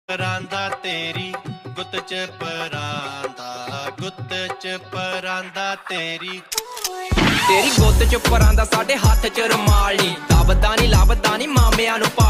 ਪਰਾਂਦਾ ਤੇਰੀ ਗੁੱਤ ਚ ਪਰਾਂਦਾ, ਗੁੱਤ ਚ ਪਰਾਂਦਾ ਤੇਰੀ। ਤੇਰੀ ਗੁੱਤ ਚ ਪਰਾਂਦਾ ਸਾਡੇ ਹੱਥ ਚ ਰੁਮਾਲ ਨੀ, ਲੱਭਦਾ ਨੀ ਮਾਮਿਆਂ ਨੂੰ